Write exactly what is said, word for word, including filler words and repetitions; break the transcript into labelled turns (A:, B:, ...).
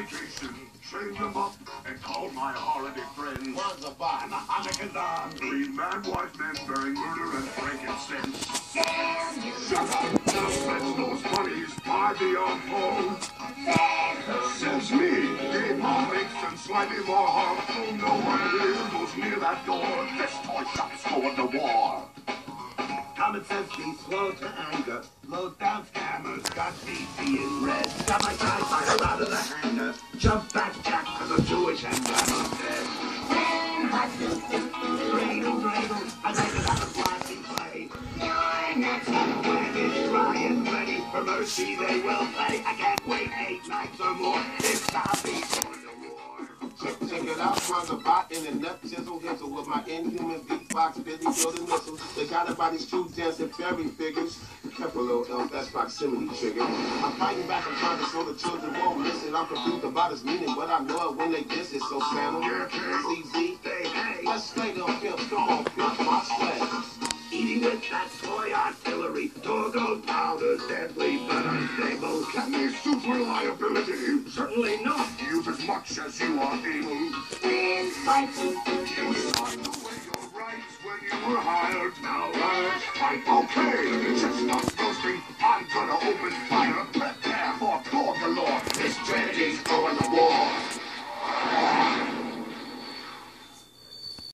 A: reputation, trained them up, and called my holiday friends.
B: One's a bot.
A: And the Hanukkah, three mad-wise men bearing murder and frankincense. Shut up! Now fetch those bunnies by the home. Says me, Dave Mom makes and slightly more harmful. No one here goes near that door. This toy shop's going to war. Common sense be slow to anger. Low down scammers got D C in red. Got my side fighter out of the hanger. Jump back jack cause I'm Jewish and I'm dead. Dreidel, dreidel, I like it on a flashing play. You're next. When it's dry and ready for mercy they will pay. I can't wait eight nights or more. It's not be going to war.
B: Check, check it out, runs a bot in the nut chisel hizzle with my inhuman beatbox, busy building missiles. They got about these true dancing fairy figures. Careful, little elf, that's proximity trigger. I'm fighting back, I'm trying to show the children won't miss it. I'm confused about his meaning, but I know it when they diss it. So Santa, C Z, hey, hey, let's play little pimp, come on, pimp my sled.
A: Eating with that toy artillery, Torgo powder deadly but unstable. Can they suit reliability? Certainly not. Use as much as you are able.
C: In fighting.
A: You start to weigh your rights when you were hired. Now let's fight. Okay, just not